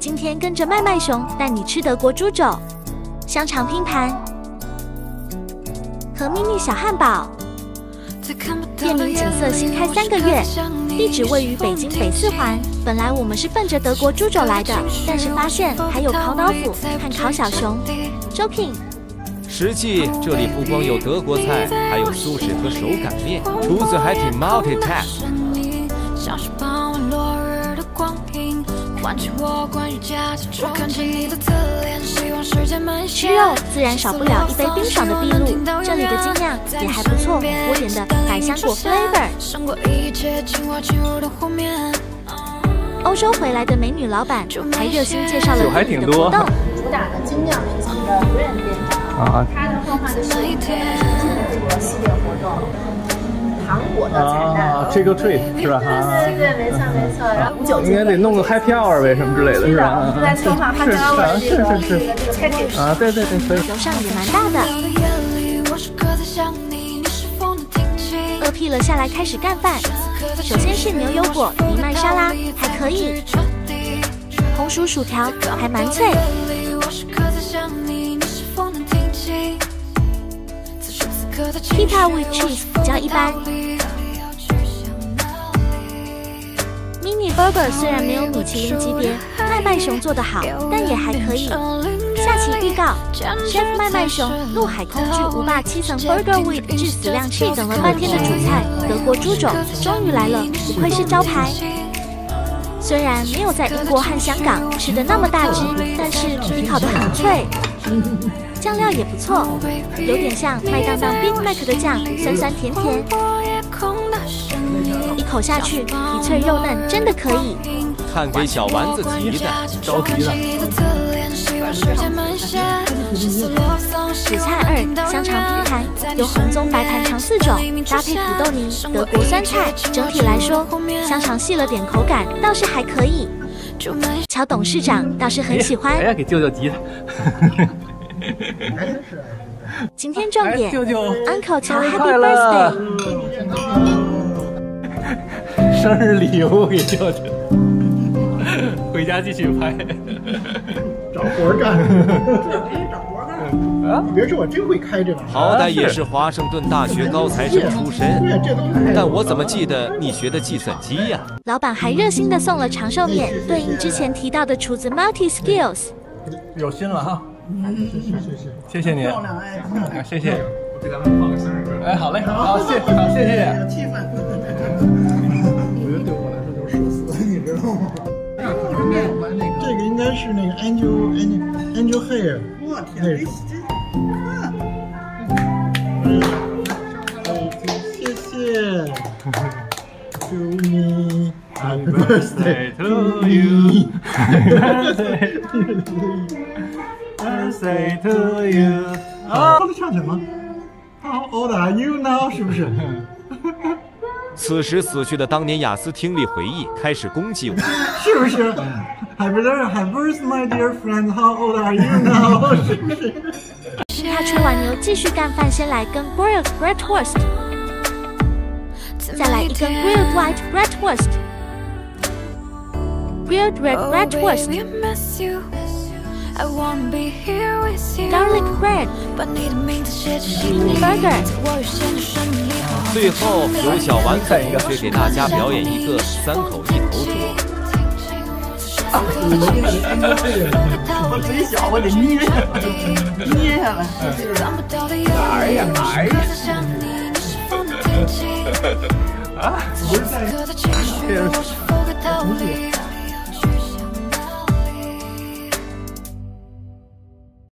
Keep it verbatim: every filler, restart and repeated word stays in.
今天跟着麦麦熊带你吃德国猪肘、香肠拼盘和迷你小汉堡。店名景色新开三个月，地址位于北京北四环。本来我们是奔着德国猪肘来的，但是发现还有烤老虎和烤小熊。Joking。 实际这里不光有德国菜，还有苏式和手擀面，厨子还挺 multitask。 吃肉自然少不了一杯冰爽的秘鲁，这里的精酿也还不错，我点的百香果 flavor。欧洲回来的美女老板还热心介绍了还挺多。 主打的精酿品牌的 Brand 店长，啊，他的策划的是今年的这个系列活动。糖果的彩蛋啊， 这个 treat 是吧？ 对对对，没错没错。然后五九应该得弄个 happy hour 呗，什么之类的，是吧？ 就在策划 happy hour 的这个这个这个 package 啊，对对对，可以。 楼上也蛮大的。饿屁了下来开始干饭。首先是牛油果藜麦沙拉，还可以。红薯薯条还蛮脆。Pita with cheese 比较一般。Mini Burger 虽然没有米其林级别，麦麦熊做得好，但也还可以。下期预告 ，Chef 麦麦熊陆海空巨无霸七层 Burger with 致死量 cheese， 等了半天的主菜德国猪肘终于来了，不愧是招牌。虽然没有在英国和香港吃的那么大只，但是皮烤得很脆。酱料也不错，有点像麦当当 Big Mac 的酱，酸酸甜甜。一口下去，皮脆肉嫩，真的可以。 看给小丸子急的，着急了。 主菜二：香肠拼盘，有红棕白盘肠四种，搭配土豆泥、德国酸菜。整体来说，香肠细了点，口感倒是还可以。乔董事长倒是很喜欢。 哎呀，给舅舅急的。 今天重点， 舅舅 Uncle 乔 Happy Birthday， 生日礼物给舅舅，回家继续拍， 找活干，找活干啊！你别说，我真会开这玩意儿。 好歹也是华盛顿大学高材生出身，但我怎么记得你学的计算机呀？ 老板还热心的送了长寿面，对应之前提到的厨子 Multi Skills。 有心了哈。 嗯，谢谢谢谢， 谢谢你， 漂亮哎， 谢谢，我给咱们放个生日歌。哎，好嘞，好，谢，好，谢谢。 气氛，我觉得对我来说就是社死，你知道吗？这个应该是那个 Angel Angel Angel Hair， 我天，谢谢，祝你 Happy birthday to you， Happy birthday to you。啊，都唱什么 ？How old are you now？ 是不是？ 此时死去的当年雅思听力回忆开始攻击我， 是不是 ？Happy birthday, my dear friend. How old are you now？ 是不是？ 他吹完牛继续干饭，先来根 grilled bratwurst， 再来一根 grilled white bratwurst。Grilled red bratwurst, garlic bread, mini burger。 最后由小丸子同学给大家表演一个三口一头猪。 我嘴小，我得捏下来，捏下来。哎呀哎呀！啊！不是在。